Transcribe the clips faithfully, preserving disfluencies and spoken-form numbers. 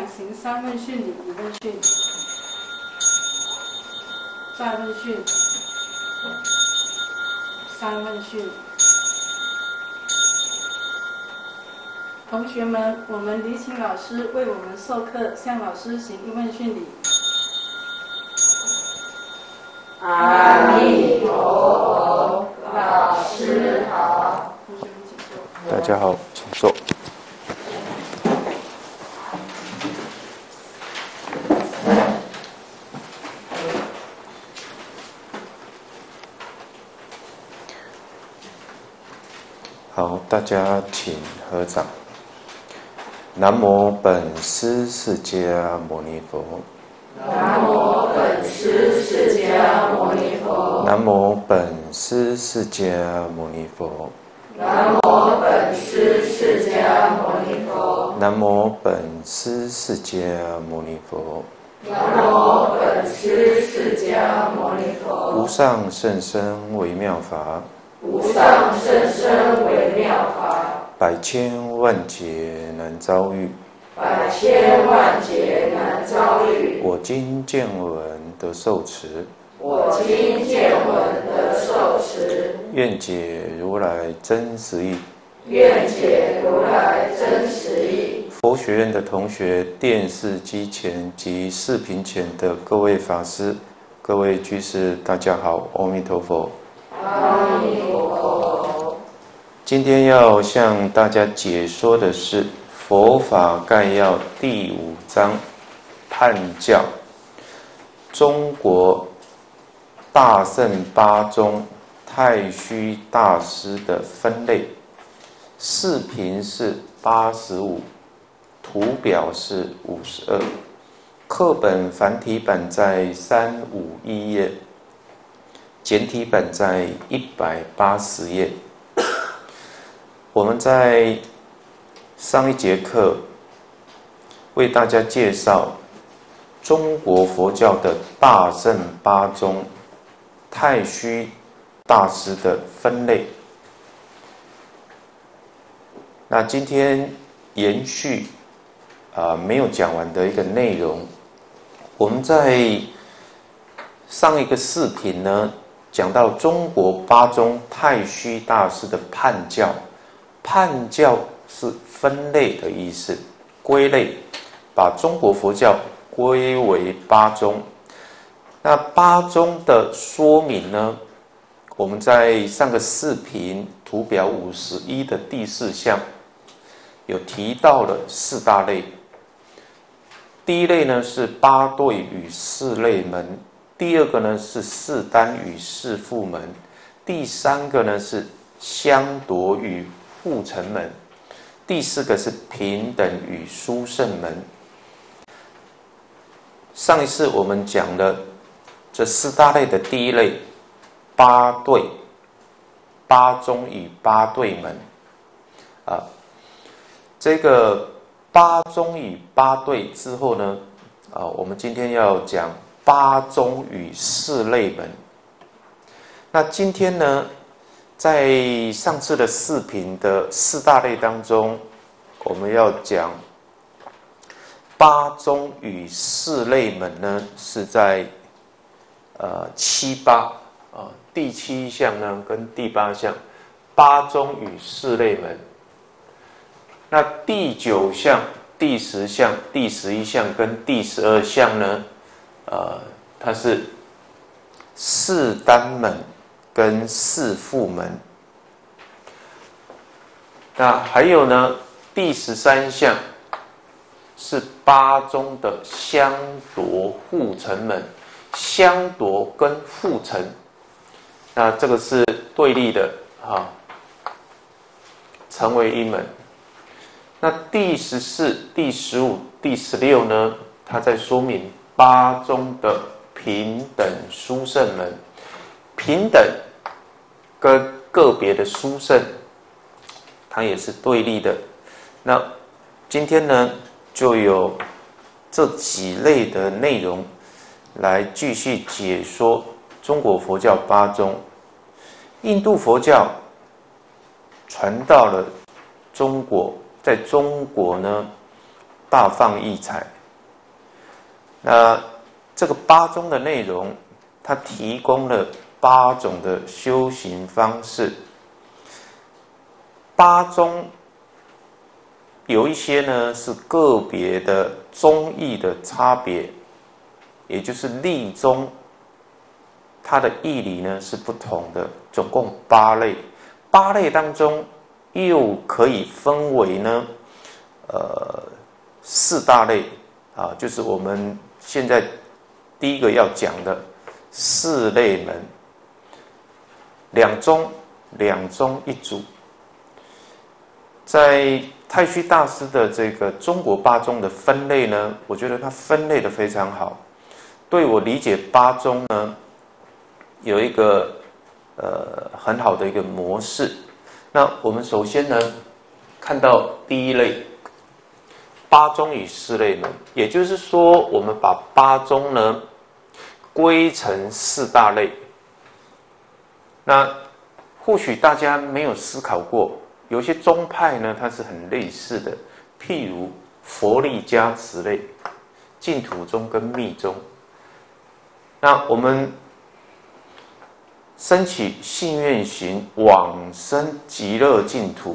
行三问训理一问训，再问训，三问训。同学们，我们礼请老师为我们授课，向老师行一问训礼。 阿弥陀佛，老师好。 同学们请坐。 大家好，请坐。好，大家请合掌。南无本师释迦牟尼佛。 南无本师释迦牟尼佛。 南无本师释迦牟尼佛。 南无本师释迦牟尼佛。 南无本师释迦牟尼佛。 南无本师释迦牟尼佛。 无上甚深微妙法。 无上甚深微妙法。 百千万劫难遭遇。 百千万劫难遭遇。 我今见闻得受持。 我今见闻得受持。 愿解如来真实义。 愿解如来真实义。 佛学院的同学，电视机前及视频前的各位法师、各位居士，大家好，阿弥陀佛。 阿弥陀佛。 今天要向大家解说的是《佛法概要》第五章判教，中国大乘八宗太虚大师的分类。视频是八十五，图表是五十二。课本繁体版在三五一页，简体版在一百八十页。我们在上一节课为大家介绍中国佛教的大乘八宗太虚大师的分类。那今天延续啊、呃、没有讲完的一个内容，我们在上一个视频呢讲到中国八宗太虚大师的判教。判教是分类的意思，归类，把中国佛教归为八宗。那八宗的说明呢，我们在上个视频图表五十一的第四项有提到了四大类。第一类呢是八对与四类门，第二个呢是四单与四复门，第三个呢是相夺与护城门，第四个是平等与殊胜门。上一次我们讲了这四大类的第一类八对，八宗与八对门啊。这个八宗与八对之后呢，啊，我们今天要讲八宗与四类门。那今天呢，在上次的视频的四大类当中，我们要讲八宗与四类门呢，是在呃七八啊第七项呢跟第八项八宗与四类门。那第九项、第十项、第十一项跟第十二项呢，呃，它是四单门跟四复门。那还有呢，第十三项是八宗的相夺护城门，相夺跟护城，那这个是对立的啊，成为一门。那第十四、第十五、第十六呢，它在说明八宗的平等殊胜门，平等跟个别的殊胜，它也是对立的。那今天呢，就有这几类的内容来继续解说中国佛教八宗。印度佛教传到了中国，在中国呢大放异彩那这个八宗的内容，它提供了八种的修行方式。八宗有一些呢是个别的宗义的差别，也就是立宗，它的义理呢是不同的，总共八类。八类当中又可以分为呢，呃，四大类啊，就是我们现在第一个要讲的四类门，两宗，两宗一组。在太虚大师的这个中国八宗的分类呢，我觉得他分类的非常好，对我理解八宗呢有一个呃很好的一个模式。那我们首先呢看到第一类八宗与四类门，也就是说我们把八宗呢归成四大类。那或许大家没有思考过，有些宗派呢它是很类似的，譬如佛力加持类、净土宗跟密宗。那我们升起信愿行，往生极乐净土，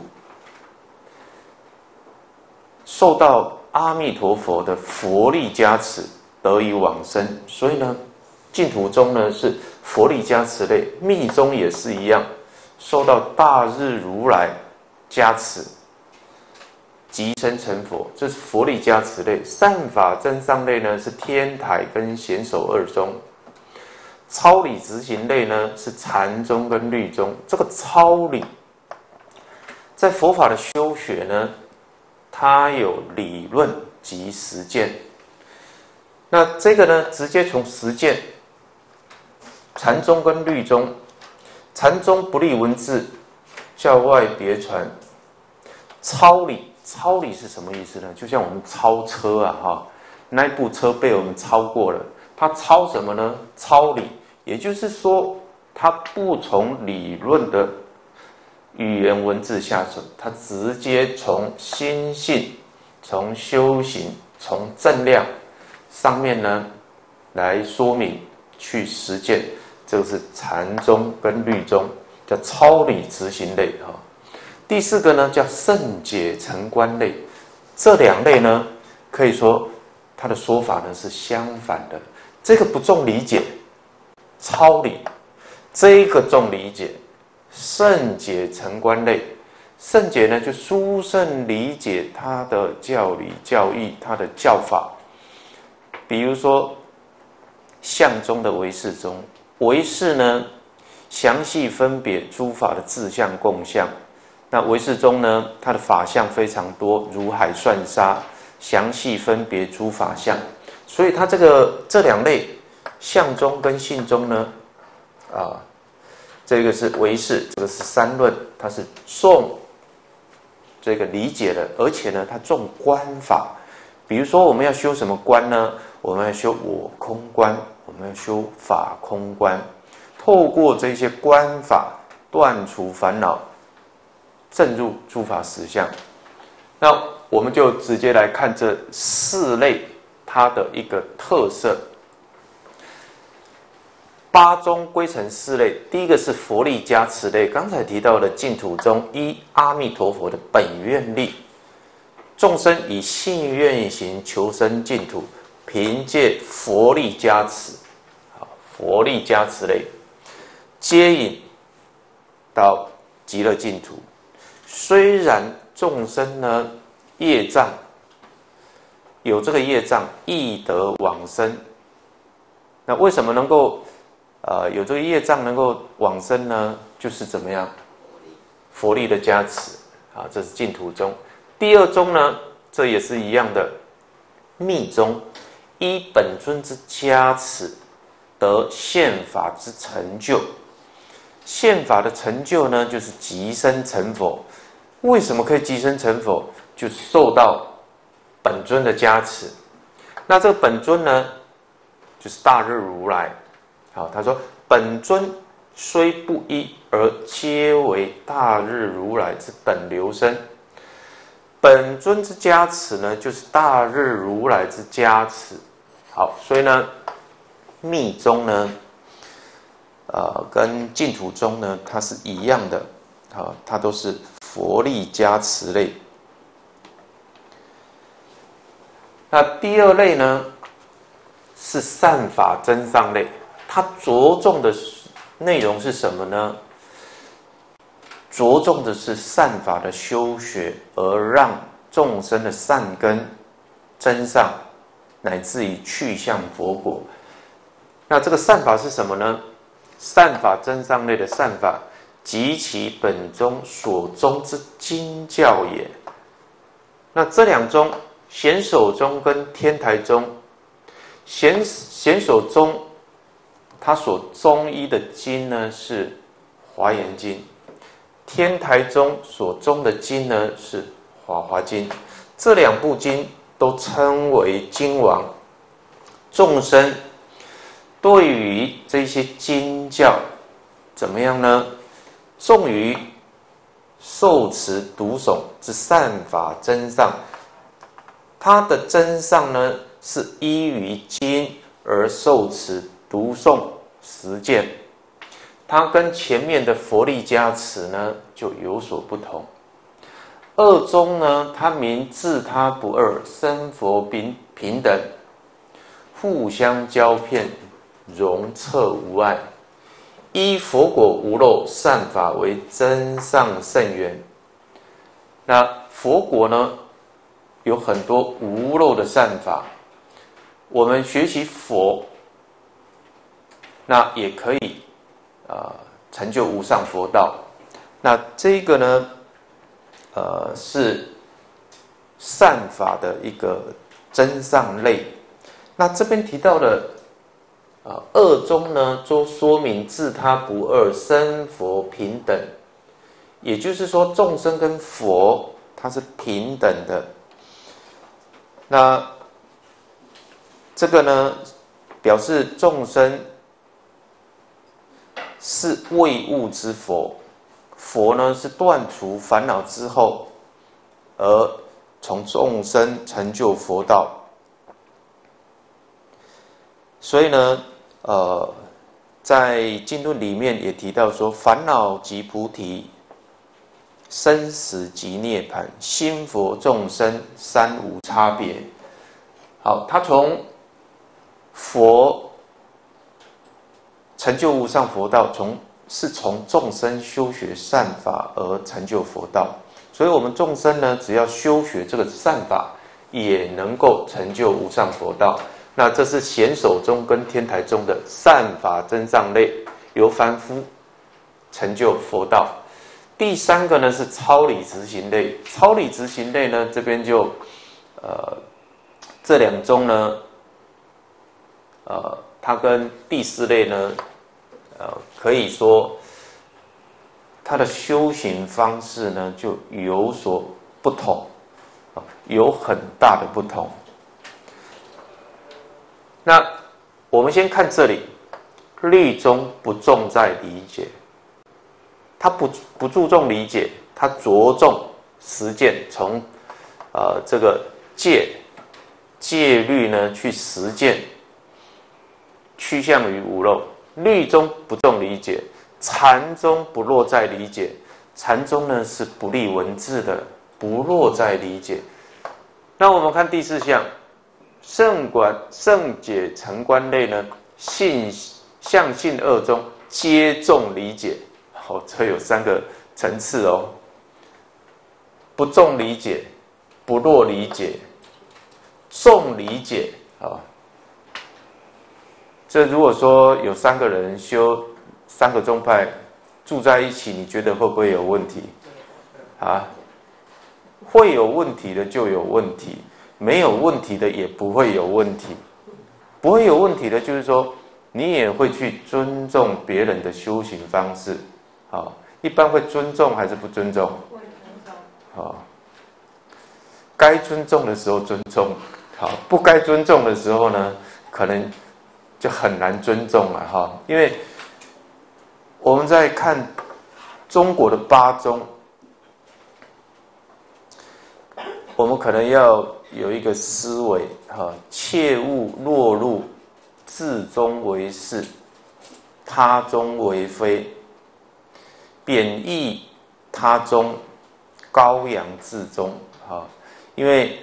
受到阿弥陀佛的佛力加持，得以往生。所以呢，净土宗呢是佛力加持类，密宗也是一样，受到大日如来加持，即生成佛，这是佛力加持类。善法增上类呢是天台跟显首二宗。超理执行类呢是禅宗跟律宗。这个超理在佛法的修学呢，它有理论及实践。那这个呢直接从实践，禅宗跟律宗，禅宗不立文字，教外别传。超理，超理是什么意思呢？就像我们超车啊，哈，那部车被我们超过了，它超什么呢？超理，也就是说，它不从理论的语言文字下手，它直接从心性、从修行、从正量上面呢来说明，去实践。这个是禅宗跟律宗，叫超理执行类哈。第四个呢叫圣解成观类，这两类呢可以说它的说法呢是相反的。这个不重理解，超理；这个重理解，圣解成观类。圣解呢就殊胜理解它的教理教义，它的教法。比如说相宗的唯识宗，唯识呢详细分别诸法的自相共相。那唯识宗呢，它的法相非常多，如海算沙，详细分别诸法相。所以它这个这两类相宗跟性宗呢，啊，这个是唯识，这个是三论，它是重这个理解的，而且呢，它重观法。比如说我们要修什么观呢？我们要修我空观，我们要修法空观，透过这些观法断除烦恼，证入诸法实相。那我们就直接来看这四类它的一个特色。八宗归成四类，第一个是佛力加持类，刚才提到的净土宗依阿弥陀佛的本愿力，众生以信愿行求生净土，凭借佛力加持，佛力加持类接引到极乐净土。虽然众生呢业障有这个业障，亦得往生。那为什么能够呃有这个业障能够往生呢？就是怎么样？佛力的加持啊，这是净土宗。第二宗呢，这也是一样的，密宗依本尊之加持，得宪法之成就。宪法的成就呢，就是即生成佛。为什么可以即生成佛？就受到本尊的加持。那这个本尊呢，就是大日如来。好，他说本尊虽不一，而皆为大日如来之等流身。本尊之加持呢，就是大日如来之加持。 好，所以呢，密宗呢，呃，跟净土宗呢，它是一样的，啊，它都是佛力加持类。那第二类呢，是善法增上类，它着重的内容是什么呢？着重的是善法的修学，而让众生的善根增上，乃至于去向佛果。那这个善法是什么呢？善法增上类的善法，即其本宗所宗之经教也。那这两宗，显首宗跟天台宗，显显首宗，它所宗依的经呢是《华严经》，天台宗所宗的经呢是《法华经》。这两部经都称为经王。众生对于这些经教怎么样呢？重于受持读诵之善法增上，它的增上呢是依于经而受持读诵实践，它跟前面的佛力加持呢就有所不同。二宗呢，它名自他不二，生佛平平等，互相交片，融彻无碍，依佛果无漏善法为增上甚缘。那佛果呢，有很多无漏的善法，我们学习佛，那也可以呃成就无上佛道。那这个呢，呃是善法的一个增上类。那这边提到的呃二宗呢，都说明自他不二，生佛平等，也就是说众生跟佛它是平等的。那这个呢，表示众生是未悟之佛，佛呢是断除烦恼之后，而从众生成就佛道。所以呢，呃，在经论里面也提到说，烦恼即菩提，生死即涅槃，心佛众生三无差别。好，他从佛成就无上佛道，从是从众生修学善法而成就佛道。所以我们众生呢，只要修学这个善法，也能够成就无上佛道。那这是显首宗跟天台宗的善法增上类，由凡夫成就佛道。第三个呢是超理执行类，超理执行类呢这边就呃这两宗呢，呃它跟第四类呢，呃可以说它的修行方式呢就有所不同，有很大的不同。那我们先看这里，律宗不重在理解，他不不注重理解，他着重实践，从呃这个戒戒律呢去实践，趋向于无漏。律宗不重理解，禅宗不落在理解，禅宗呢是不立文字的，不落在理解。那我们看第四项。圣观、圣解、成观类呢，信、相信二宗皆重理解。好、哦，这有三个层次哦。不重理解，不落理解，重理解啊、哦。这如果说有三个人修三个宗派住在一起，你觉得会不会有问题？啊，会有问题的就有问题。没有问题的也不会有问题，不会有问题的，就是说你也会去尊重别人的修行方式。好，一般会尊重还是不尊重？会尊重。好，该尊重的时候尊重，好，不该尊重的时候呢，可能就很难尊重了哈。因为我们在看中国的八宗，我们可能要有一个思维哈，切勿落入自中为是，他中为非，贬义他中，高扬自中哈。因为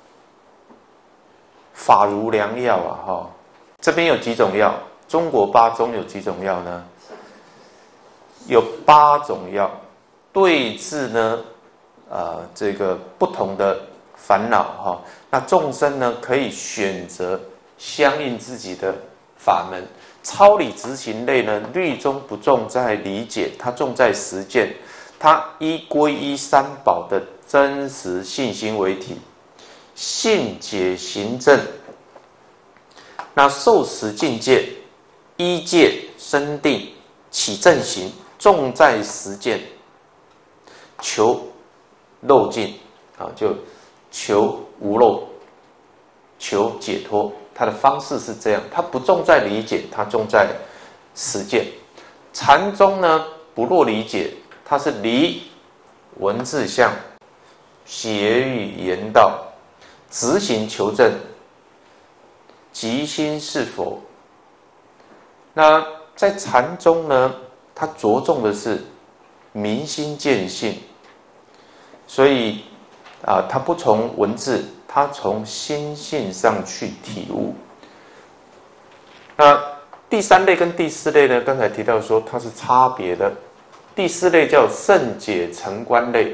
法如良药啊哈，这边有几种药？中国八宗有几种药呢？有八种药，对治呢，呃，这个不同的烦恼哈。那众生呢，可以选择相应自己的法门。超理执行类呢，律中不重在理解，它重在实践。它依皈依三宝的真实信心为体，信解行证。那受持境界，依戒生定，起正行，重在实践，求漏尽啊，就求无漏，求解脱。它的方式是这样，它不重在理解，它重在实践。禅宗呢，不落理解，它是离文字相，邪语言道，执行求证，即心是佛。那在禅宗呢，它着重的是明心见性，所以啊，它不从文字，它从心性上去体悟。那第三类跟第四类呢，刚才提到说它是差别的。第四类叫圣解成观类，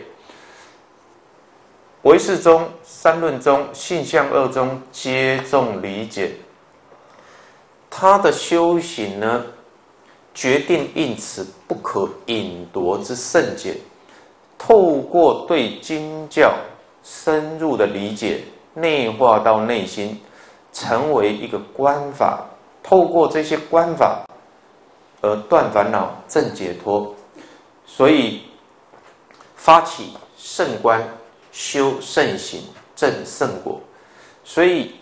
唯识宗、三论宗、性相二宗皆重理解。他的修行呢，决定因此不可引夺之圣解，透过对经教深入的理解，内化到内心，成为一个观法。透过这些观法而断烦恼、证解脱。所以发起圣观，修圣行，证圣果。所以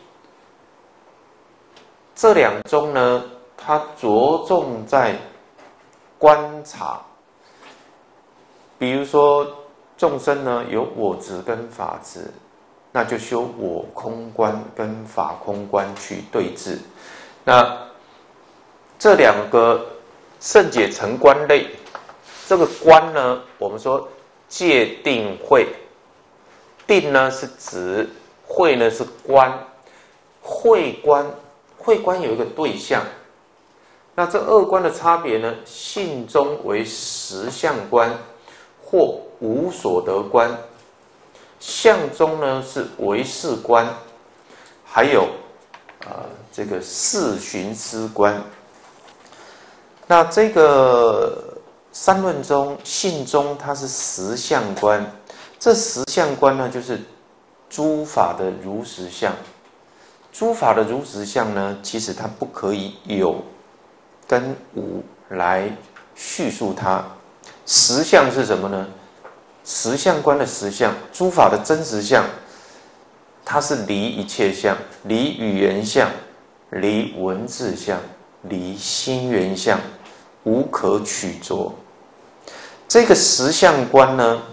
这两宗呢，它着重在观察。比如说众生呢有我执跟法执，那就修我空观跟法空观去对治。那这两个圣解成观类，这个观呢，我们说戒定慧，定呢是指，慧呢是观，慧观，慧观有一个对象。那这二观的差别呢，性中为实相观或无所得观，相中呢是唯识观，还有呃这个四寻思观。那这个三论中性中它是实相观，这实相观呢就是诸法的如实相。诸法的如实相呢，其实它不可以有跟无来叙述它。实相是什么呢？实相观的实相，诸法的真实相，它是离一切相，离语言相，离文字相，离心缘相，无可取着。这个实相观呢，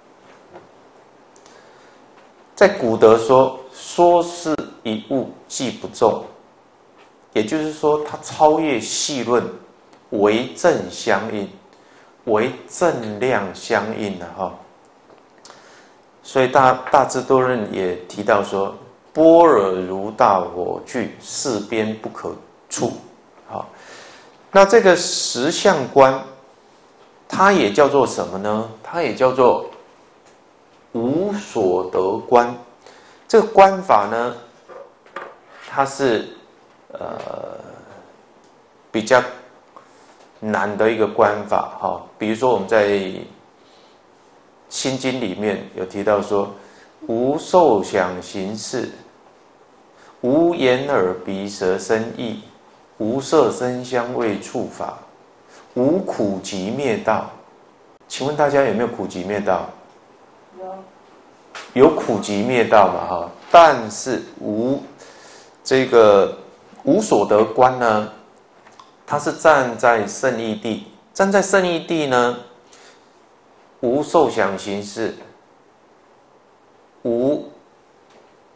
在古德说，说是一物即不中，也就是说，它超越细论，为正相应，为正量相应的哈。所以大大智度论也提到说，般若如大火炬，四边不可触。好，那这个实相观，它也叫做什么呢？它也叫做无所得观。这个观法呢，它是呃比较难的一个观法哈。比如说我们在心经里面有提到说，无受想行识，无眼耳鼻舌身意，无色声香味触法，无苦集灭道。请问大家有没有苦集灭道？ 有， 有苦集灭道嘛哈？但是无这个无所得观呢，它是站在圣义地，站在圣义地呢，无受想行识，无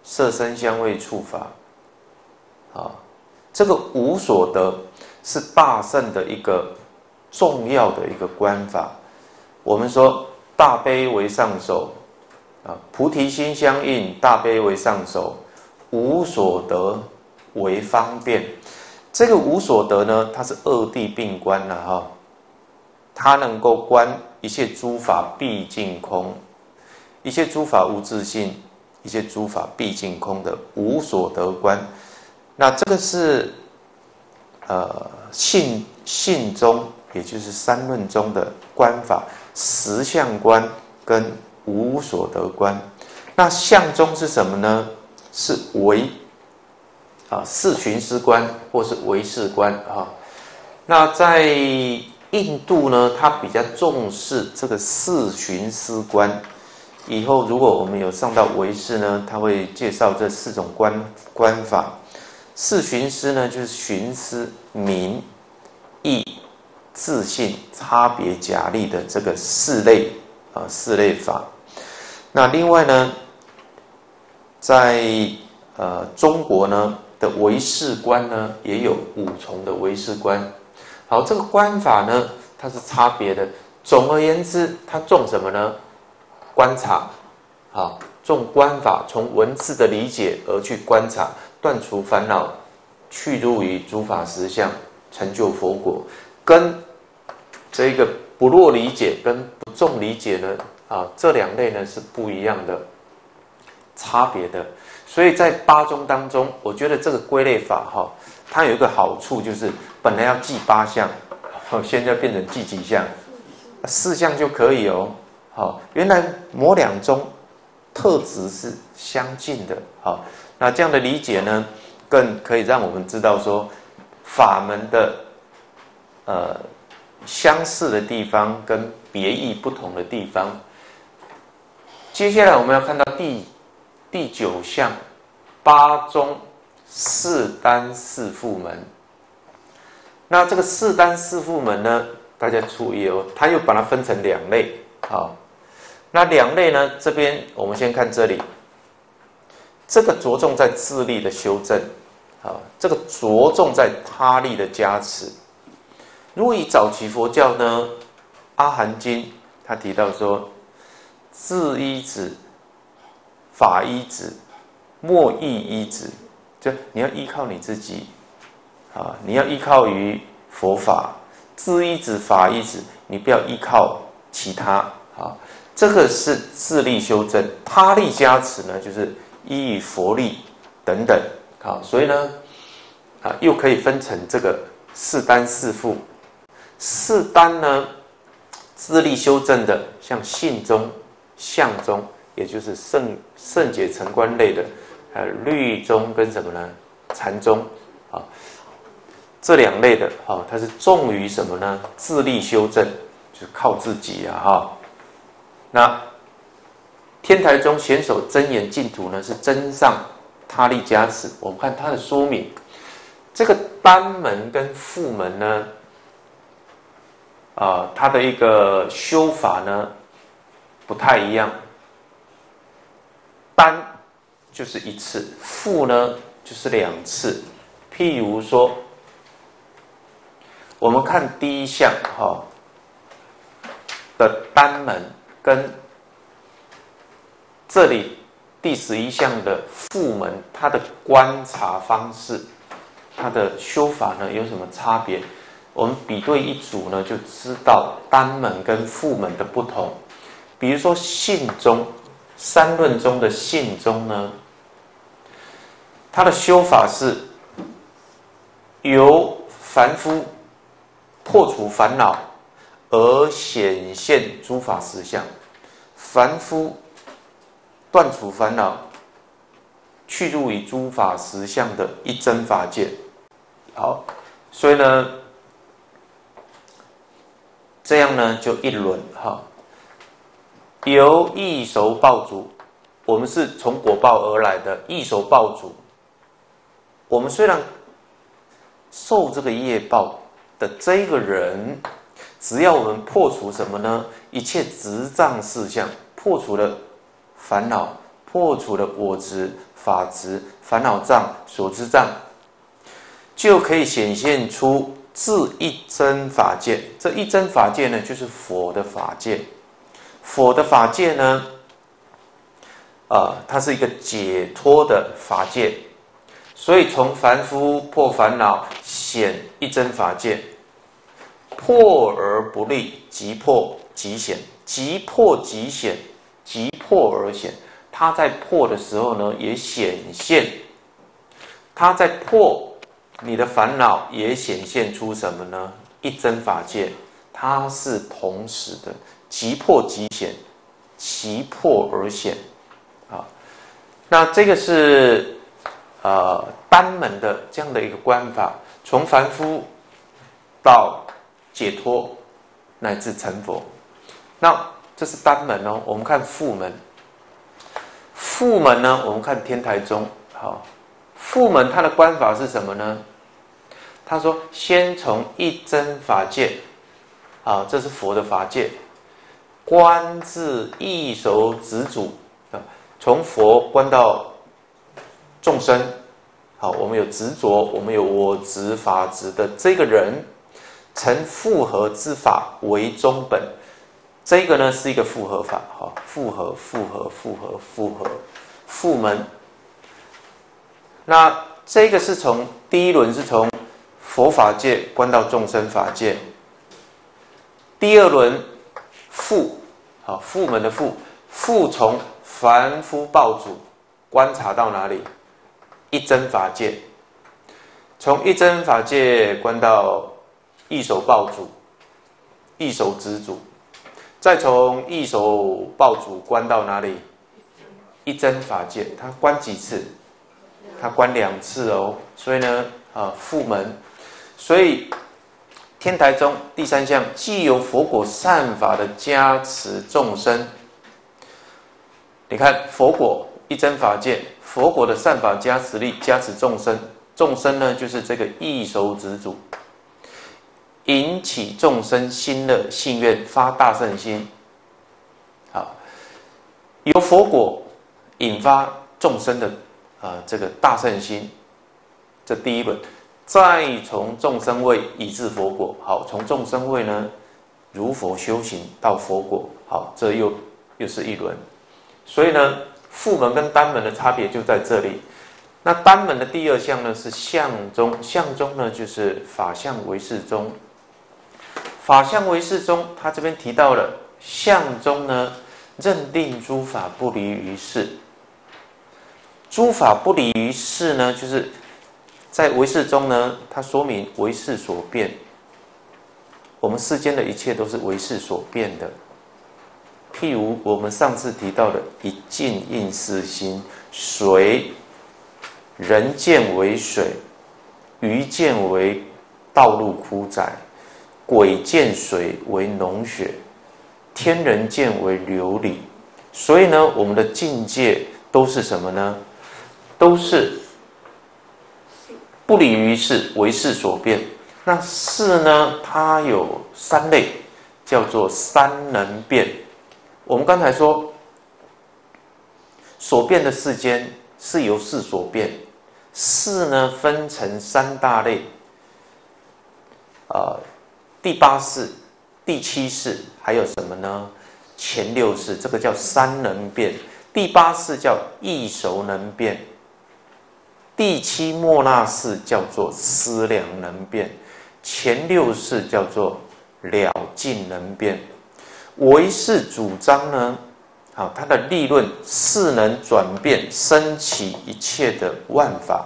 色声香味触法，啊，这个无所得是大乘的一个重要的一个观法。我们说大悲为上首，啊，菩提心相应，大悲为上首，无所得为方便。这个无所得呢，它是二谛并观了哈，它能够观一切诸法毕竟空，一切诸法无自性，一切诸法毕竟空的无所得观。那这个是呃信信中，也就是三论中的观法，实相观跟无所得观。那相中是什么呢？是唯啊四寻思观或是唯识观啊。那在印度呢，它比较重视这个四寻思观。以后如果我们有上到唯识呢，他会介绍这四种观观法。四寻思呢，就是寻思名、义、自性、差别假立的这个四类啊四类法。那另外呢，在呃中国呢的唯识观呢，也有五重的唯识观。好，这个观法呢，它是差别的。总而言之，它重什么呢？观察，好，重观法，从文字的理解而去观察，断除烦恼，去入于诸法实相，成就佛果。跟这个不弱理解跟不重理解呢，啊，这两类呢是不一样的，差别的。所以在八宗当中，我觉得这个归类法哈，它有一个好处，就是本来要记八项，现在变成记几项，四项就可以哦。好，原来某两宗特质是相近的。好，那这样的理解呢，更可以让我们知道说法门的呃相似的地方跟别异不同的地方。接下来我们要看到第第九项八宗四单四复门。那这个四单四复门呢，大家注意哦，它又把它分成两类。好，那两类呢，这边我们先看这里，这个着重在自力的修正，啊，这个着重在他力的加持。如果以早期佛教呢，阿含经他提到说，自依止、法依止、莫依依止，就你要依靠你自己，啊，你要依靠于佛法，自依止、法依止，你不要依靠其他，啊。这个是自力修正，他力加持呢，就是依于佛力等等。好，所以呢，啊，又可以分成这个四单四复。四单呢，自力修正的，像信中、相中，也就是圣圣解成观类的，还有律宗跟什么呢？禅宗啊，这两类的，哈，它是重于什么呢？自力修正，就是靠自己啊，哈。那天台宗显守真言净土呢，是真上他力加持。我们看它的说明，这个单门跟复门呢，啊、呃，它的一个修法呢不太一样。单就是一次，复呢就是两次。譬如说，我们看第一项哈、哦、的单门。跟这里第十一项的复门，它的观察方式，它的修法呢有什么差别？我们比对一组呢，就知道单门跟复门的不同。比如说信中，三论中的信中呢，它的修法是由凡夫破除烦恼，而显现诸法实相。凡夫断除烦恼，去入于诸法实相的一真法界。好，所以呢，这样呢就一轮哈。由异熟报主，我们是从果报而来的异熟报主。我们虽然受这个业报的这个人，只要我们破除什么呢？一切执障事项，破除了烦恼， 破除了我执、法执、烦恼障、所知障，就可以显现出自一真法界。这一真法界呢，就是佛的法界。佛的法界呢，呃，它是一个解脱的法界，所以从凡夫破烦恼显一真法界，破而不立，即破即显，即破即显，即破而显。它在破的时候呢，也显现；它在破你的烦恼，也显现出什么呢？一真法界，它是同时的，即破即显，即破而显。啊，那这个是呃单门的这样的一个观法，从凡夫到解脱乃至成佛。那这是单门哦，我们看复门。复门呢，我们看天台宗。好，复门它的观法是什么呢？他说，先从一真法界，啊，这是佛的法界，观自异熟执主，啊，从佛观到众生。好，我们有执着，我们有我执、法执的这个人，成复合之法为中本。这个呢是一个复合法，好，复合、复合、复合、复合，复门。那这个是从第一轮是从佛法界观到众生法界，第二轮复，好，复门的复，复从凡夫报主观察到哪里？一真法界，从一真法界观到异熟报主、异熟执主。再从异熟报主观到哪里？一真法界，他观几次？他观两次哦。所以呢，啊，复门。所以天台宗第三项，既有佛果善法的加持众生。你看佛果一真法界，佛果的善法加持力加持众生，众生呢就是这个异熟执主。引起众生心乐信愿，发大乘心。好，由佛果引发众生的啊、呃、这个大乘心，这第一轮。再从众生位以至佛果，好，从众生位呢如佛修行到佛果，好，这又又是一轮。所以呢，复门跟单门的差别就在这里。那单门的第二项呢是相宗，相宗呢就是法相唯识宗。法相唯识宗，他这边提到了相宗呢，认定诸法不离于世。诸法不离于世呢，就是在唯识中呢，它说明唯识所变。我们世间的一切都是唯识所变的。譬如我们上次提到的一境应思心，水，人见为水，鱼见为道路枯窄。鬼见水为脓血，天人见为流离。所以呢，我们的境界都是什么呢？都是不离于世，唯识所变。那世呢，它有三类，叫做三能变。我们刚才说，所变的世间是由世所变。世呢，分成三大类，呃。第八世、第七世，还有什么呢？前六世，这个叫三能变。第八世叫异熟能变，第七末那世叫做思量能变，前六世叫做了尽能变。唯识主张呢，好，它的立论是能转变升起一切的万法，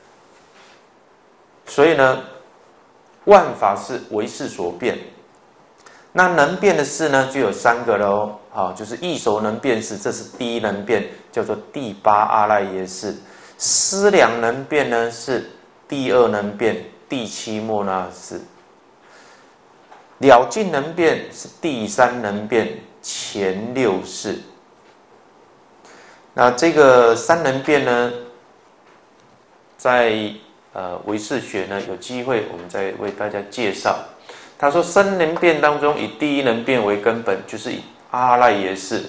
所以呢。万法是唯识所变，那能变的事呢，就有三个喽。好，就是异熟能变事，这是第一能变，叫做第八阿赖耶识。思量能变呢，是第二能变，第七末那识。了尽能变是第三能变，前六识。那这个三能变呢，在呃，唯识学呢，有机会我们再为大家介绍。他说，三能变当中，以第一能变为根本，就是以阿赖耶识；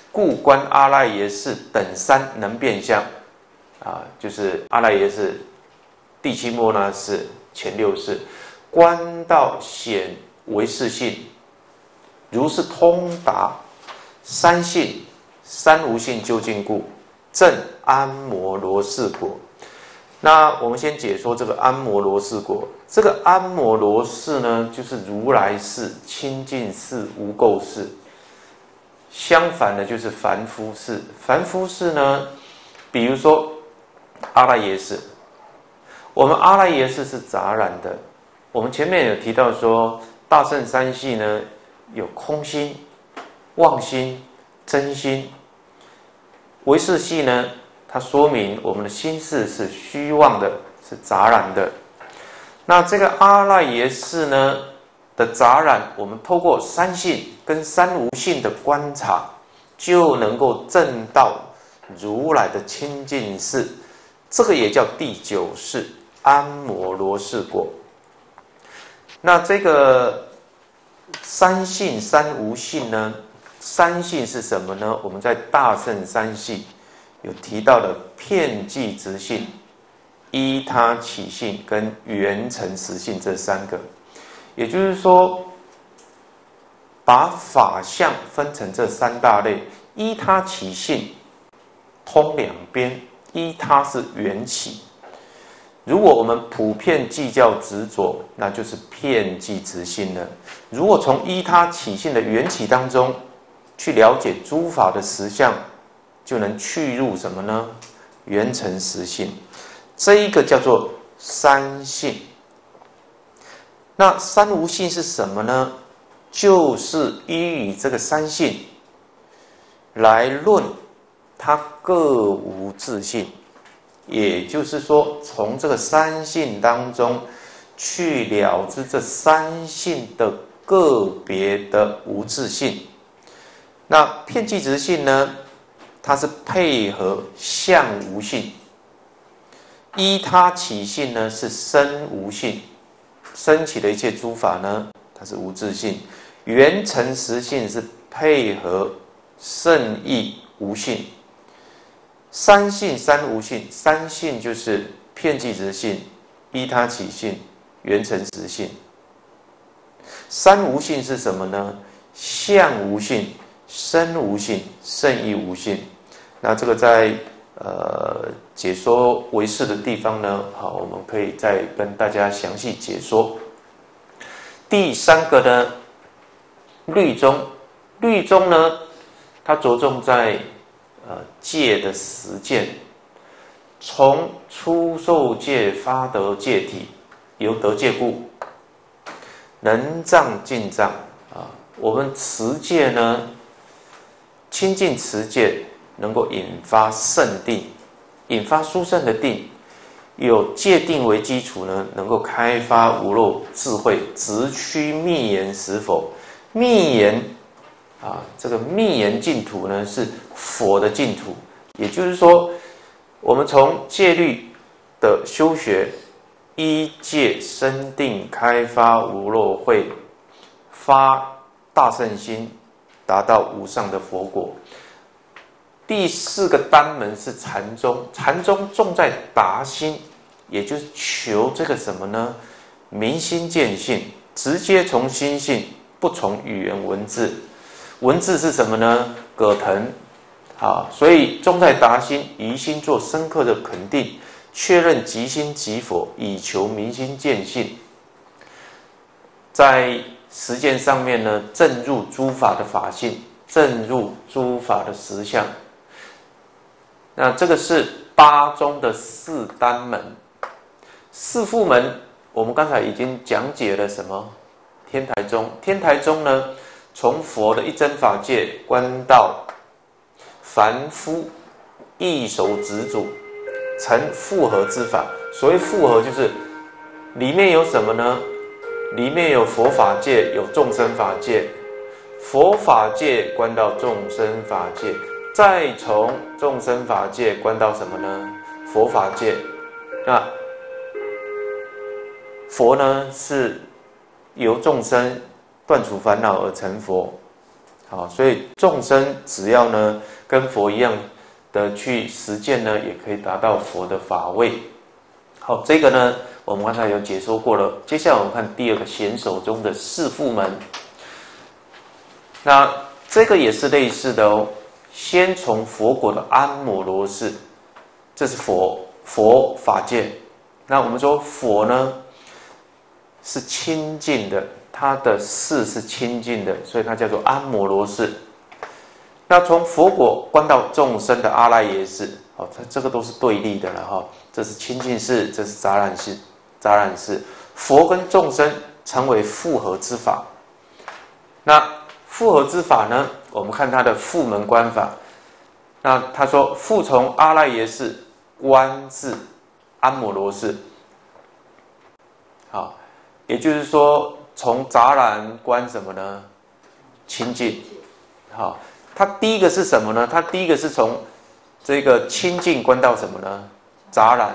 故观阿赖耶识等三能变相，啊，就是阿赖耶识第七末那识前六识，观到显唯识性，如是通达三性三无性究竟故，证安摩罗氏果。那我们先解说这个安摩罗氏果。这个安摩罗氏呢，就是如来氏、清净氏、无垢氏。相反的，就是凡夫氏。凡夫氏呢，比如说阿赖耶识，我们阿赖耶识是杂染的。我们前面有提到说，大乘三系呢，有空心、妄心、真心。唯识系呢，它说明我们的心识是虚妄的，是杂染的。那这个阿赖耶识呢的杂染，我们透过三性跟三无性的观察，就能够证到如来的清净识。这个也叫第九识安摩罗氏果。那这个三性三无性呢？三性是什么呢？我们在大乘三系有提到的遍计执性、依他起性跟缘成实性这三个，也就是说，把法相分成这三大类。依他起性通两边，依他是缘起。如果我们普遍计较执着，那就是遍计执性了。如果从依他起性的缘起当中去了解诸法的实相，就能去入什么呢？缘成实性。这一个叫做三性。那三无性是什么呢？就是依于这个三性来论它各无自性。也就是说，从这个三性当中去了知这三性的个别的无自性。那遍计执性呢，它是配合相无性；依他起性呢是生无性，升起的一切诸法呢，它是无自性；缘成实性是配合圣意无性。三性三无性，三性就是遍计执性、依他起性、缘成实性。三无性是什么呢？相无性、生无性、圣意无性。那这个在呃解说唯识的地方呢，好，我们可以再跟大家详细解说。第三个呢，律宗。律宗呢，它着重在呃戒的实践，从初受戒发得戒体，由得戒故，能障尽障啊。我们持戒呢，亲近持戒，能够引发圣定，引发殊胜的定。有戒定为基础呢，能够开发无漏智慧，直趋密言实否。密言啊，这个密言净土呢，是佛的净土。也就是说，我们从戒律的修学，依戒生定，开发无漏慧，发大乘心，达到无上的佛果。第四个单门是禅宗，禅宗重在达心，也就是求这个什么呢？明心见性，直接从心性，不从语言文字。文字是什么呢？葛藤啊，所以重在达心，疑心做深刻的肯定，确认即心即佛，以求明心见性。在实践上面呢，证入诸法的法性，证入诸法的实相。那这个是八宗的四单门。四副门，我们刚才已经讲解了什么？天台宗。天台宗呢，从佛的一真法界观到凡夫一手执着，成复合之法。所谓复合，就是里面有什么呢？里面有佛法界，有众生法界。佛法界观到众生法界，再从众生法界观到什么呢？佛法界。那佛呢，是由众生断除烦恼而成佛好，所以众生只要呢跟佛一样的去实践呢，也可以达到佛的法位。好，这个呢我们刚才有解说过了。接下来我们看第二个显手中的四副门，那这个也是类似的哦。先从佛果的安摩罗氏，这是佛佛法界。那我们说佛呢是清净的，它的事是清净的，所以它叫做安摩罗氏。那从佛果观到众生的阿赖耶识，好，它这个都是对立的了哈。这是清净识，这是杂染识，杂染识。佛跟众生成为复合之法。那复合之法呢？我们看它的复门观法。那他说复从阿赖耶识观至安摩罗氏。好，也就是说从杂染观什么呢？清净。好，它第一个是什么呢？它第一个是从这个清净观到什么呢？杂染。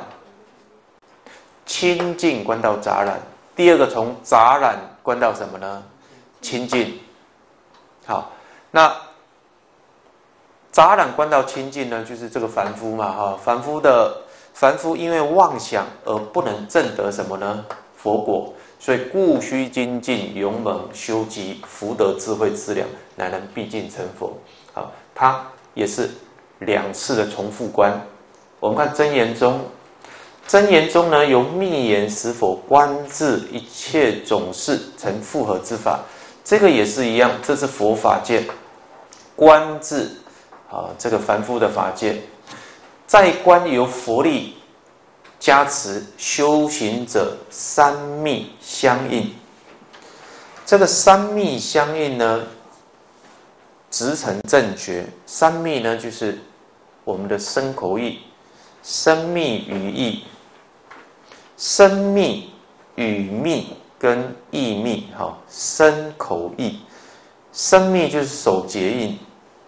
清净观到杂染。第二个从杂染观到什么呢？清净。好，那杂染观到清净呢，就是这个凡夫嘛，哈，凡夫的凡夫因为妄想而不能证得什么呢？佛果，所以故须精进勇猛修集福德智慧资粮，乃能毕竟成佛。好，它也是两次的重复观。我们看真言中，真言中呢，由密言使否观治一切种事成复合之法。这个也是一样，这是佛法界观治啊，这个凡夫的法界，在观由佛力加持，修行者三密相应。这个三密相应呢，直成正觉。三密呢，就是我们的身口意，身密语意，身密语密。跟意密，哈，身口意，身密就是手结印，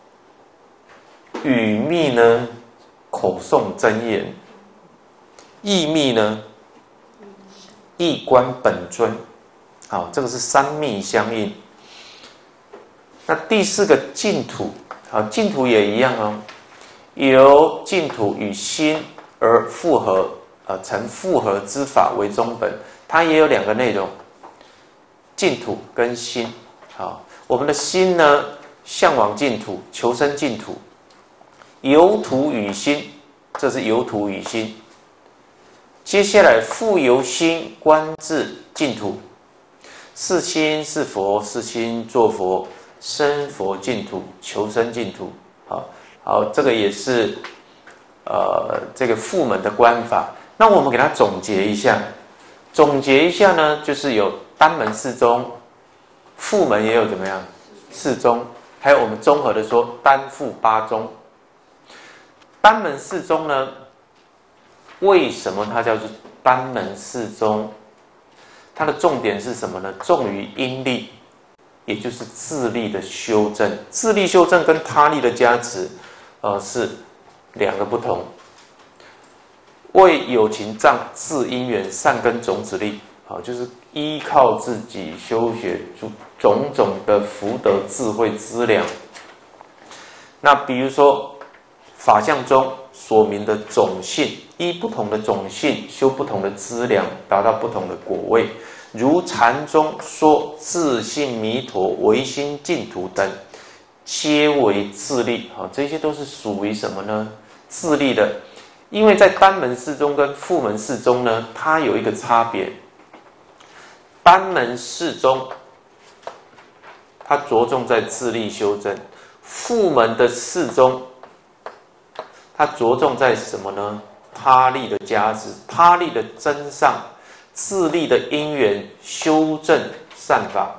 语密呢，口诵真言，意密呢，意观本尊，好，这个是三密相应。那第四个净土，好，净土也一样哦，由净土与心而复合，呃，成复合之法为中本。它也有两个内容，净土跟心。好，我们的心呢，向往净土，求生净土，由土与心，这是由土与心。接下来复由心观至净土，是心是佛，是心作佛，生佛净土，求生净土。好，好，这个也是呃这个复门的观法。那我们给它总结一下。总结一下呢，就是有单门四宗，复门也有怎么样四宗，还有我们综合的说单复八宗。单门四宗呢，为什么它叫做单门四宗？它的重点是什么呢？重于因力，也就是自力的修正。自力修正跟他力的加持，呃，是两个不同。为有情障自因缘善根种子力，好，就是依靠自己修学出种种的福德智慧资粮。那比如说法相中所明的种性，依不同的种性修不同的资粮，达到不同的果位。如禅中说自性弥陀、唯心净土等，皆为自力。好，这些都是属于什么呢？自力的。因为在单门四宗跟复门四宗呢，它有一个差别。单门四宗，它着重在自力修正；复门的四宗，它着重在什么呢？他力的加持，他力的增上，自力的因缘修正善法。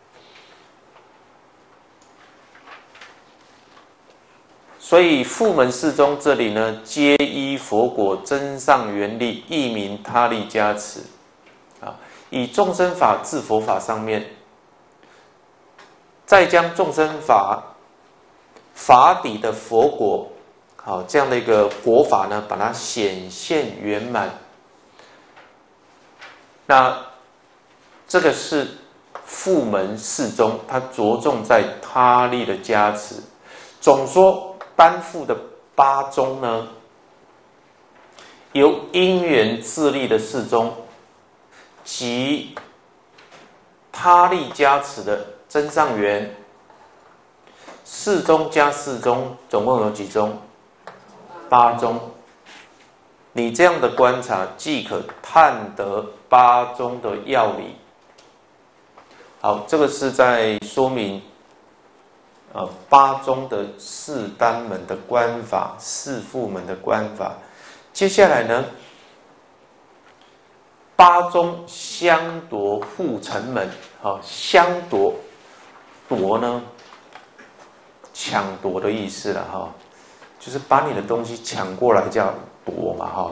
所以复门四宗这里呢，皆依佛果增上缘力，亦名他力加持。啊，以众生法治佛法上面，再将众生法法底的佛果，好，这样的一个果法呢，把它显现圆满。那这个是父门四宗，它着重在他力的加持。总说担负的八宗呢，由因缘自力的四宗及他力加持的真上缘，四宗加四宗，总共有几宗？八宗。你这样的观察，即可探得八宗的要理。好，这个是在说明呃八宗的四单门的观法，四父门的观法。接下来呢，八宗相夺护城门，好，相夺，夺呢，抢夺的意思了哈，就是把你的东西抢过来叫夺嘛哈。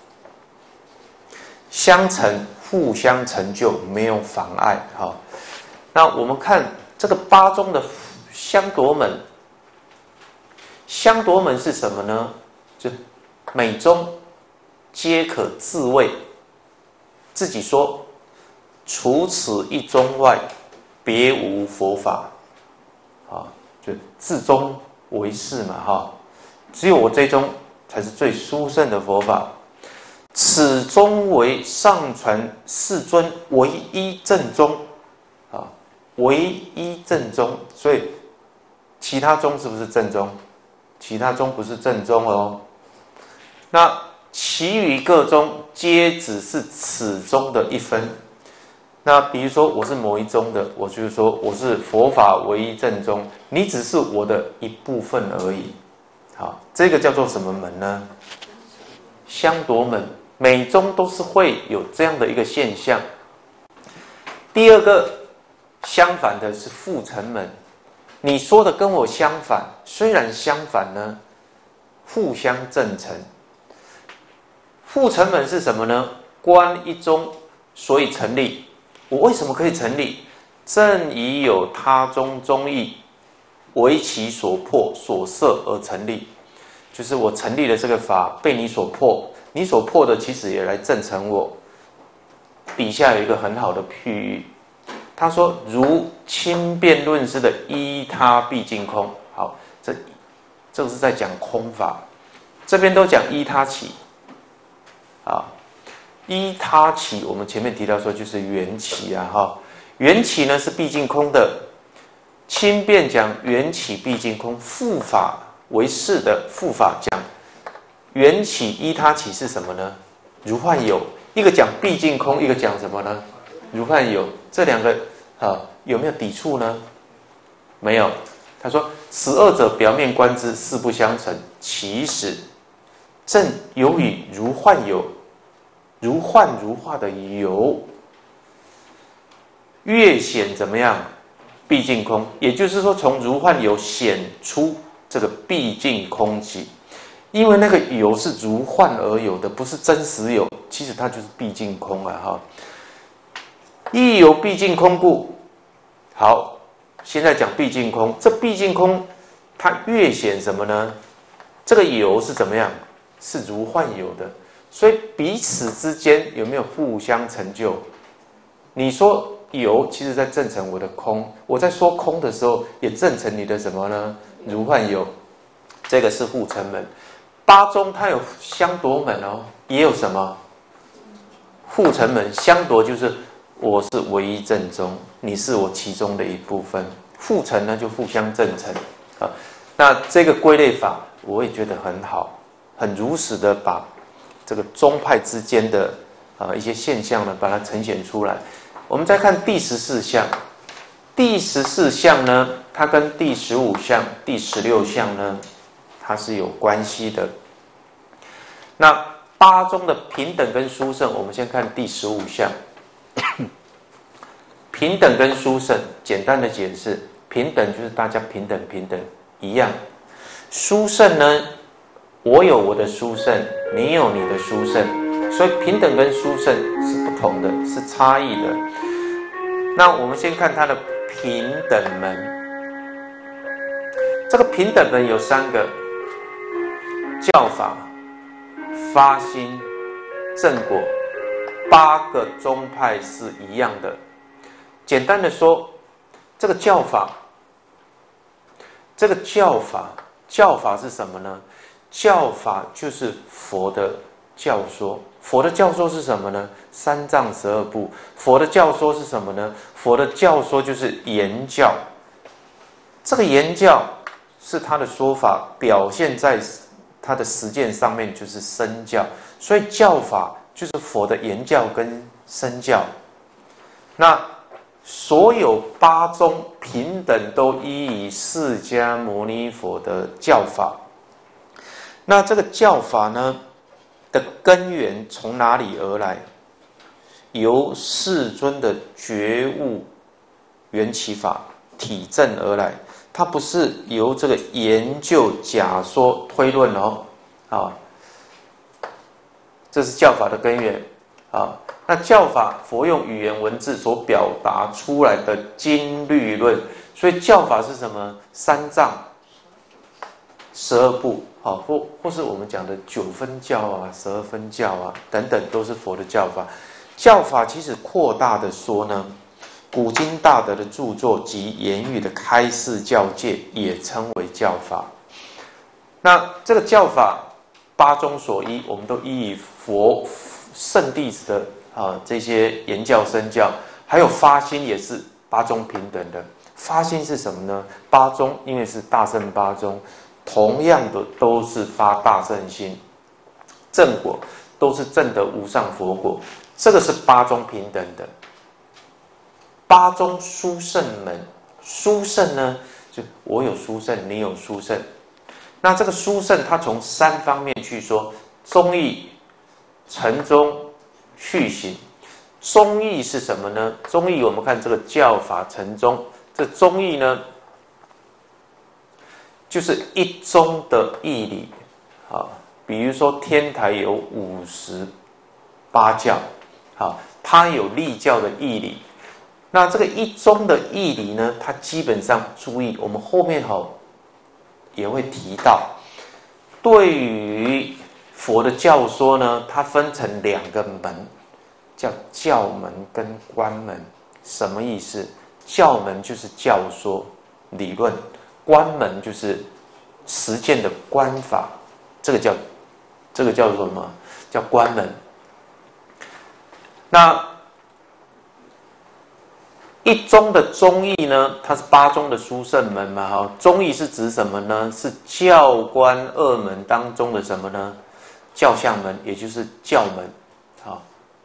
相成，互相成就，没有妨碍哈。那我们看这个八宗的相夺门，相夺门是什么呢？就每宗皆可自谓，自己说，除此一宗外，别无佛法。啊，就自宗为是嘛哈，只有我这宗才是最殊胜的佛法。此宗为上传世尊唯一正宗啊，唯一正宗，所以其他宗是不是正宗？其他宗不是正宗哦。那其余各宗皆只是此宗的一分。那比如说我是某一宗的，我就是说我是佛法唯一正宗，你只是我的一部分而已。好，这个叫做什么门呢？相夺门。每宗都是会有这样的一个现象。第二个相反的是复成门，你说的跟我相反，虽然相反呢，互相正成。复成门是什么呢？观一宗，所以成立。我为什么可以成立？正已有他宗宗义，为其所破所摄而成立，就是我成立了这个法，被你所破。你所破的其实也来证成我。底下有一个很好的譬喻，他说如轻辩论师的依他毕竟空。好，这这个是在讲空法，这边都讲依他起。啊，依他起，我们前面提到说就是缘起啊哈，缘起呢是毕竟空的，轻辩讲缘起毕竟空，复法为是的复法讲。缘起依他起是什么呢？如幻有，一个讲毕竟空，一个讲什么呢？如幻有，这两个啊有没有抵触呢？没有。他说此二者表面观之事不相成，其实正由于如幻有，如幻如化的有，越显怎么样？毕竟空，也就是说从如幻有显出这个毕竟空起。因为那个有是如幻而有的，不是真实有，其实它就是毕竟空啊哈。亦有毕竟空故，好，现在讲毕竟空，这毕竟空它越显什么呢？这个有是怎么样？是如幻有的，所以彼此之间有没有互相成就？你说有，其实在证成我的空；我在说空的时候，也证成你的什么呢？如幻有，这个是护城门。八宗它有相夺门哦，也有什么护城门？相夺就是我是唯一正宗，你是我其中的一部分。护城呢就互相正成啊。那这个归类法我也觉得很好，很如实的把这个宗派之间的啊一些现象呢，把它呈现出来。我们再看第十四项，第十四项呢，它跟第十五项、第十六项呢，它是有关系的。那八宗的平等跟殊胜，我们先看第十五项。平等跟殊胜，简单的解释，平等就是大家平等平等一样。殊胜呢，我有我的殊胜，你有你的殊胜，所以平等跟殊胜是不同的，是差异的。那我们先看它的平等门。这个平等门有三个：教法、发心、正果。八个宗派是一样的。 简单的说，这个教法，这个教法，教法是什么呢？教法就是佛的教说。佛的教说是什么呢？三藏十二部。佛的教说是什么呢？佛的教说就是言教。这个言教是他的说法，表现在他的实践上面就是身教。所以教法就是佛的言教跟身教。那所有八宗平等都依于释迦牟尼佛的教法。那这个教法呢的根源从哪里而来？由世尊的觉悟缘起法体证而来，它不是由这个研究假说推论哦，啊，这是教法的根源啊。那教法佛用语言文字所表达出来的经律论，所以教法是什么？三藏、十二部。好，或或是我们讲的九分教啊、十二分教啊等等，都是佛的教法。教法其实扩大的说呢，古今大德的著作及言语的开示教戒，也称为教法。那这个教法八宗所依，我们都依以佛圣弟子的啊这些言教身教，还有发心也是八宗平等的。发心是什么呢？八宗因为是大乘八宗。同样的都是发大乘心，正果都是证得无上佛果，这个是八宗平等的。八宗殊胜门，殊胜呢，就我有殊胜，你有殊胜。那这个殊胜，它从三方面去说：宗义、承宗、去行。宗义是什么呢？宗义我们看这个教法承宗，这宗义呢？就是一宗的义理，啊，比如说天台有五十八教，啊，它有立教的义理。那这个一宗的义理呢，它基本上注意，我们后面哈也会提到，对于佛的教说呢，它分成两个门，叫教门跟观门。什么意思？教门就是教说理论。观门就是实践的观法，这个叫这个叫做什么？叫观门。那一宗的宗义呢？它是八宗的殊胜门嘛？哈，宗义是指什么呢？是教观二门当中的什么呢？教相门，也就是教门。好，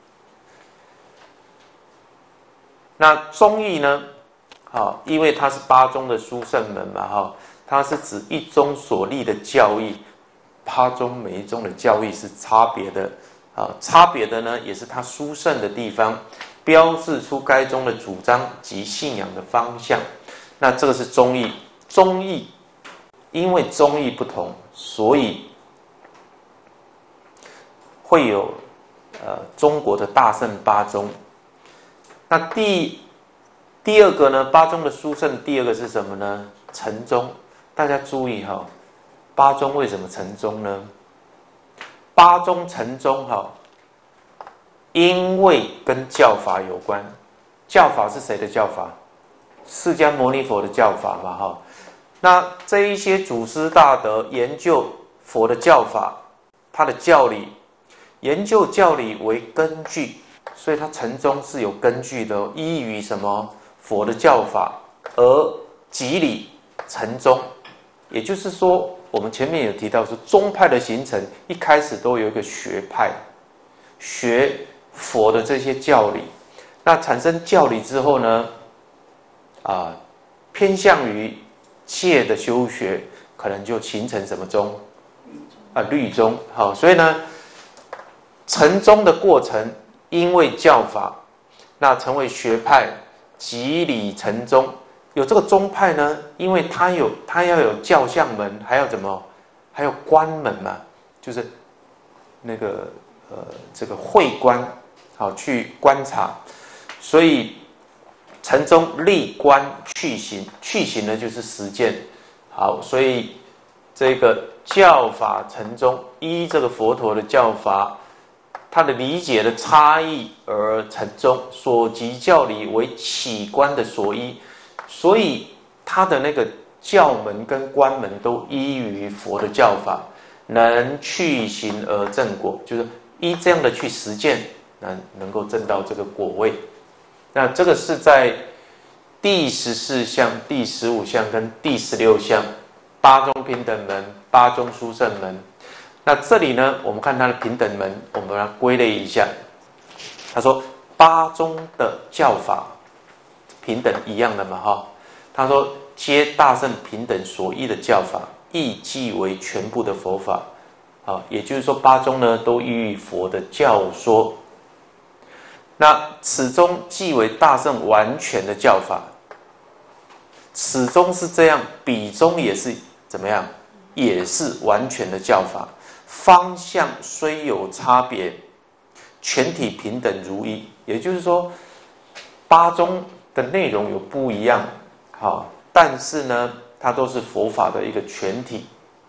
那宗义呢？好，因为它是八宗的殊胜门嘛，哈，它是指一宗所立的教义，八宗每一宗的教义是差别的，啊，差别的呢，也是它殊胜的地方，标示出该宗的主张及信仰的方向。那这个是宗义，宗义，因为宗义不同，所以会有呃中国的大乘八宗。那第第二个呢，八宗的殊胜，第二个是什么呢？承宗。大家注意哈、哦，八宗为什么承宗呢？八宗承宗哈，因为跟教法有关。教法是谁的教法？释迦牟尼佛的教法嘛哈。那这一些祖师大德研究佛的教法，他的教理，研究教理为根据，所以他承宗是有根据的、哦，依于什么？佛的教法而即理承宗。也就是说，我们前面有提到说，宗派的形成一开始都有一个学派，学佛的这些教理。那产生教理之后呢，啊，偏向于戒的修学，可能就形成什么宗？啊，律宗。好，所以呢，承宗的过程，因为教法，那成为学派，即理承宗。有这个宗派呢，因为它有它要有教相门，还要怎么？还有观门嘛，就是那个呃这个会观，好去观察。所以承宗立观去行，去行呢就是实践。好，所以这个教法承宗，依这个佛陀的教法他的理解的差异而成宗，所及教理为起观的所依，所以他的那个教门跟关门都依于佛的教法，能去行而正果，就是依这样的去实践，能能够证到这个果位。那这个是在第十四项、第十五项跟第十六项八宗平等门、八宗殊胜门。那这里呢，我们看它的平等门，我们把它归类一下。他说八宗的教法平等一样的嘛，哈。他说皆大圣平等所依的教法，亦即为全部的佛法。啊，也就是说八宗呢都依于佛的教说。那此中即为大圣完全的教法。此中是这样，彼中也是怎么样？也是完全的教法。方向虽有差别，全体平等如一。也就是说，八宗的内容有不一样，好，但是呢，它都是佛法的一个全体。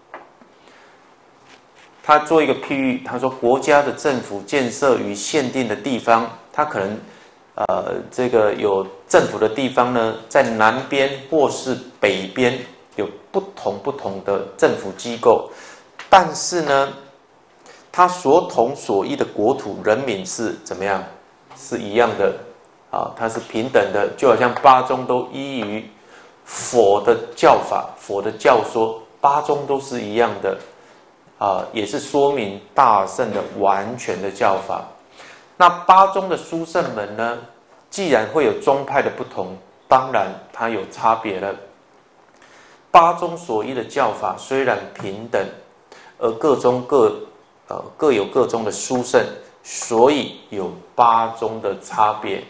他做一个譬喻，他说国家的政府建设于限定的地方，它可能呃这个有政府的地方呢，在南边或是北边有不同不同的政府机构。但是呢，他所统所依的国土人民是怎么样？是一样的啊，它是平等的，就好像八宗都依于佛的教法、佛的教说，八宗都是一样的啊，也是说明大圣的完全的教法。那八宗的殊胜门呢，既然会有宗派的不同，当然它有差别了。八宗所依的教法虽然平等，而各宗各呃各有各宗的殊胜，所以有八宗的差别。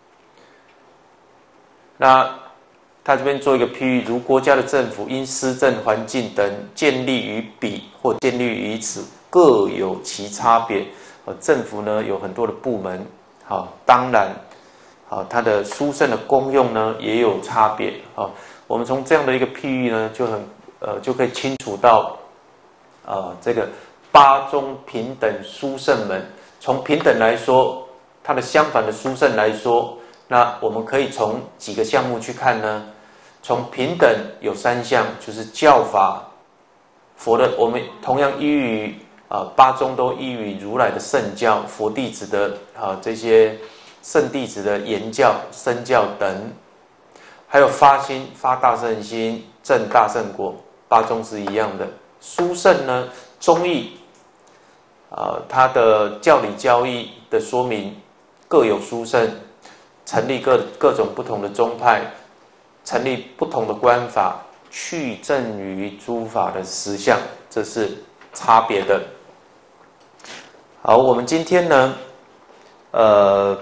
那他这边做一个譬喻，如国家的政府因施政环境等建立于彼或建立于此，各有其差别。呃，政府呢有很多的部门，好，当然，好，它的殊胜的功用呢也有差别。好，我们从这样的一个譬喻呢，就很呃就可以清楚到。呃，这个八宗平等殊胜门，从平等来说，它的相反的殊胜来说，那我们可以从几个项目去看呢？从平等有三项，就是教法，佛的我们同样依于啊、呃、八宗都依于如来的圣教，佛弟子的啊、呃、这些圣弟子的言教、身教等，还有发心发大圣心，证大圣果，八宗是一样的。殊胜呢，宗义，呃，它的教理教义的说明各有殊胜，成立各各种不同的宗派，成立不同的观法，去证于诸法的实相，这是差别的。好，我们今天呢，呃，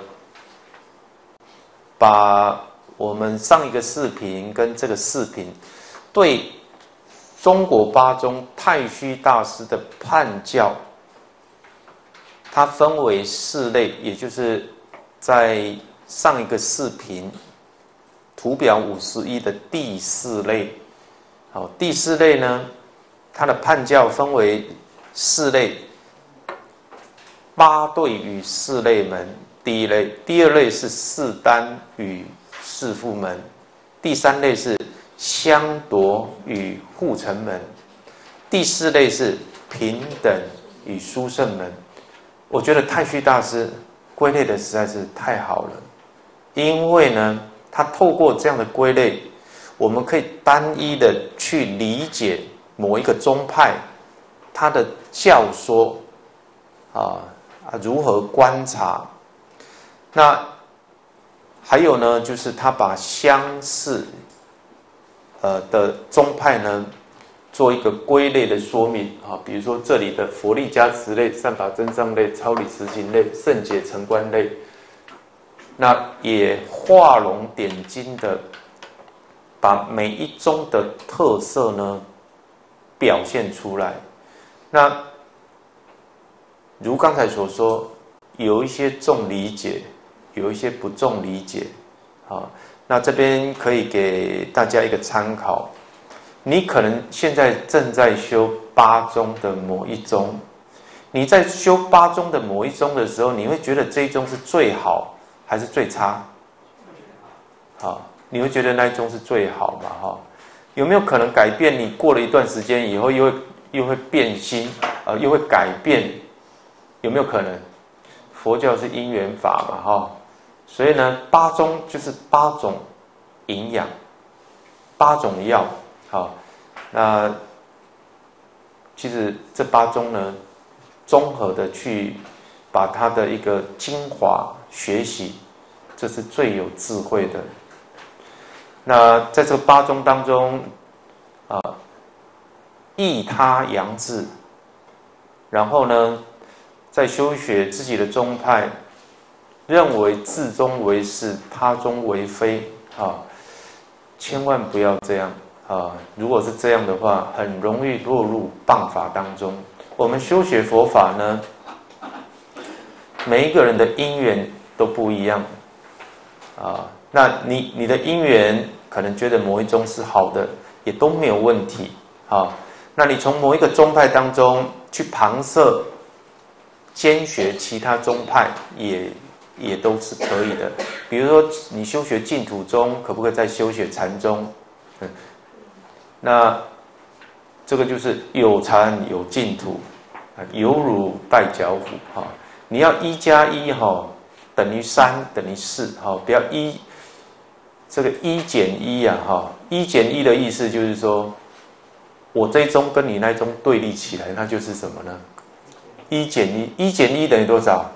把我们上一个视频跟这个视频对中国八宗太虚大师的判教，它分为四类，也就是在上一个视频图表五十一的第四类。好，第四类呢，它的判教分为四类：八对与四类门，第一类；第二类是四单与四副门；第三类是相夺与护城门，第四类是平等与殊胜门。我觉得太虚大师归类的实在是太好了，因为呢，他透过这样的归类，我们可以单一的去理解某一个宗派他的教说啊啊如何观察。那还有呢，就是他把相似呃的宗派呢，做一个归类的说明啊，比如说这里的佛力加持类、善法增上类、超理实行类、圣解成观类，那也画龙点睛的把每一宗的特色呢表现出来。那如刚才所说，有一些重理解，有一些不重理解啊。那这边可以给大家一个参考，你可能现在正在修八宗的某一宗， 你在修八宗的某一宗的时候，你会觉得这一宗是最好还是最差？好，你会觉得那一宗是最好嘛？哈，有没有可能改变？你过了一段时间以后，又会又会变心，呃，又会改变？有没有可能？佛教是因缘法嘛，哈，所以呢，八宗就是八种营养，八种药，好，那其实这八宗呢，综合的去把它的一个精华学习，这是最有智慧的。那在这个八宗当中，啊，益他扬志，然后呢，在修学自己的宗派，认为自宗为是，他宗为非，啊，千万不要这样啊！如果是这样的话，很容易落入谤法当中。我们修学佛法呢，每一个人的因缘都不一样啊。那你你的因缘可能觉得某一宗是好的，也都没有问题啊。那你从某一个宗派当中去旁摄、兼学其他宗派，也也都是可以的。比如说，你修学净土宗，可不可以再修学禅宗？嗯，那这个就是有禅有净土，犹如拜脚虎哈。你要一加一哈等于三等于四哈，不要一这个一减一啊哈。一减一的意思就是说，我这一宗跟你那一宗对立起来，那就是什么呢？一减一，一减一等于多少？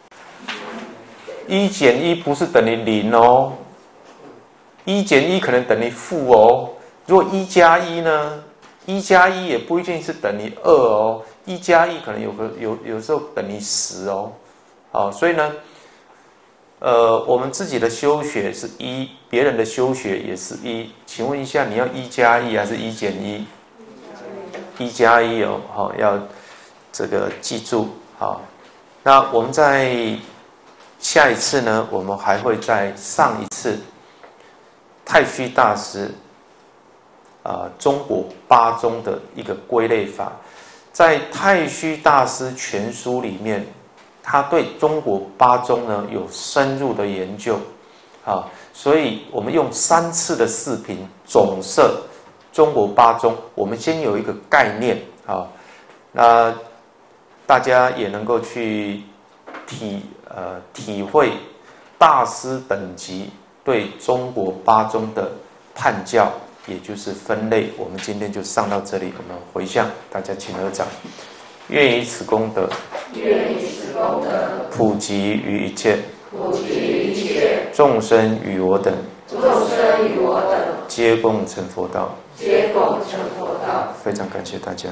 一减一不是等于零哦，一减一可能等于负哦。如果一加一呢？一加一也不一定是等于二哦，一加一可能有个有有时候等于十哦。好，所以呢，呃，我们自己的修学是一，别人的修学也是一。请问一下，你要一加一还是一减一？一加一哦，好，要这个记住。好，那我们在下一次呢，我们还会再上一次太虚大师啊、呃、中国八宗的一个归类法。在太虚大师全书里面，他对中国八宗呢有深入的研究啊，所以我们用三次的视频总摄中国八宗，我们先有一个概念啊，那大家也能够去体呃体会大师等级对中国八宗的判教，也就是分类。我们今天就上到这里，我们回向，大家请合掌。愿以此功德， 愿以此功德普及于一切， 普及于一切众生与我等， 众生与我等， 皆共成佛道， 皆共成佛道。 非常感谢大家。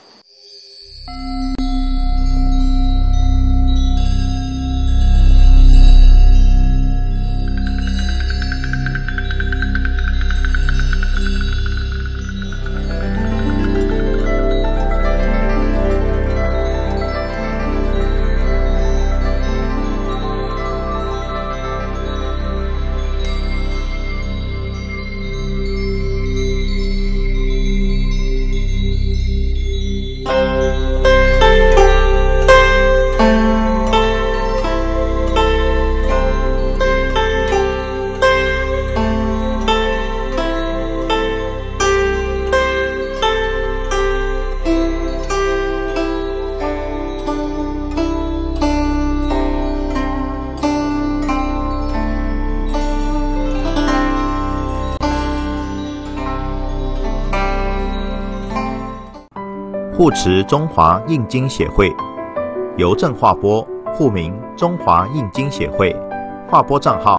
护持中华印经协会，邮政划拨，户名中华印经协会，划拨账号